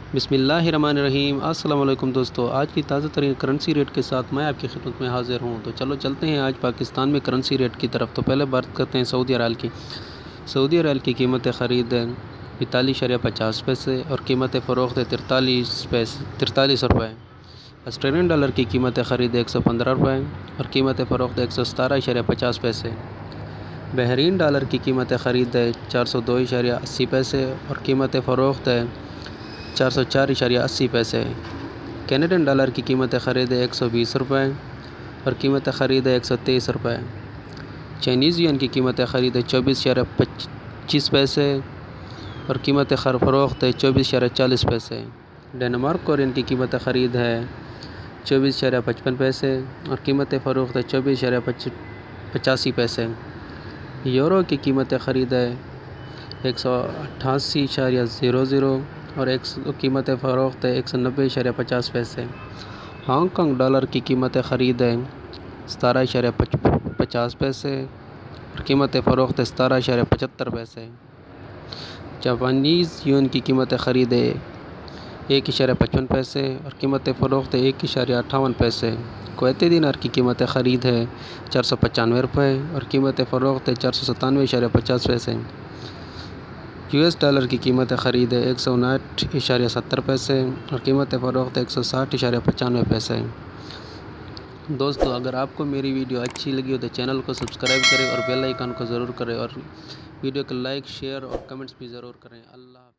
बिस्मिल्लाहिर्रहमानिर्रहीम। अस्सलाम वालेकुम दोस्तों, आज की ताज़ा तरीन करेंसी रेट के साथ मैं आपकी खिदमत में हाज़िर हूँ। तो चलो चलते हैं आज पाकिस्तान में करेंसी रेट की तरफ। तो पहले बात करते हैं सऊदी रियाल की। सऊदी रियाल की कीमत ख़रीद 42.50 पैसे और कीमत फ़रोख्त 43 रुपये। ऑस्ट्रेलियन डॉलर की कीमत ख़रीद 115 रुपये और कीमत फ़रोख्त 117.50 पैसे। बहरीन डॉलर की कीमत ख़रीद 402.80 पैसे और कीमत फ़रोख्त 404.80 पैसे। कैनेडियन डॉलर की कीमत ख़रीद 120 रुपये और कीमत ख़रीद 123 रुपये। चाइनीज़ युआन की कीमत ख़रीद 24.25 पैसे और कीमत फ़रोख्त 24.40 पैसे। डेनमार्क कोरियन की कीमत ख़रीद है 24.55 पैसे और कीमत फ़रोख्त 24.85 पैसे। यूरो की कीमत ख़रीद है 188.00 और कीमत फ़रोख्त है 190.50 पैसे। हांगकांग डॉलर की कीमत ख़रीद है 17.50 पैसे और कीमत फ़रोख्त 17.75 पैसे। जापानीज़ युआन की कीमत ख़रीद है 1.55 पैसे और कीमत फ़रोख्त 1.58 पैसे। कुवैती दिनार की कीमत ख़रीद है 495 रुपये और कीमत फ़रोख्त 497.50 पैसे। यूएस डॉलर की कीमत ख़रीद है 159.70 पैसे और कीमत फ़रोख्त 160.95 पैसे। दोस्तों, अगर आपको मेरी वीडियो अच्छी लगी हो तो चैनल को सब्सक्राइब करें और बेल आइकन को ज़रूर करें और वीडियो को लाइक, शेयर और कमेंट्स भी ज़रूर करें। अल्लाह।